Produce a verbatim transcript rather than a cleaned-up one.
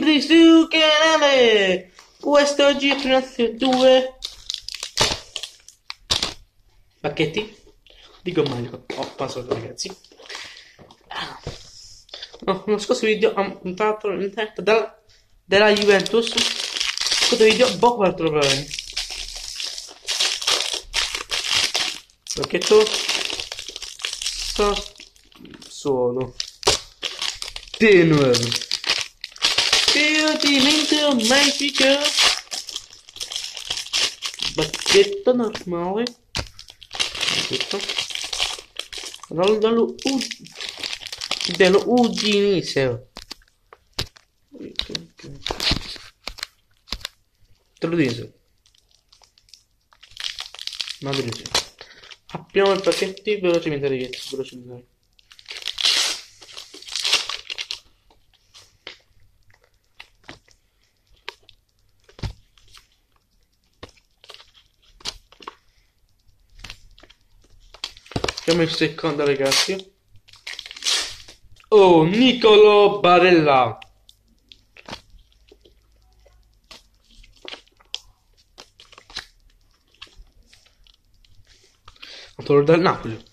benvenuti sul canale. Questo oggi è Pinocchio due pacchetti di gomma. Ho passato, ragazzi. No, nello scorso video ho montato l'interno della, della Juventus. Questo video poco altro problemi. Pacchetto solo tenue divertimento magico, bacchetto normale, bacchetto dallo dello Udinese. Dell'Udinese. Madrid. Apriamo i pacchetti velocemente, ragazzi, velocemente. Apriamo il secondo, ragazzi. Oh, Niccolò Barella. Autore dal Napoli.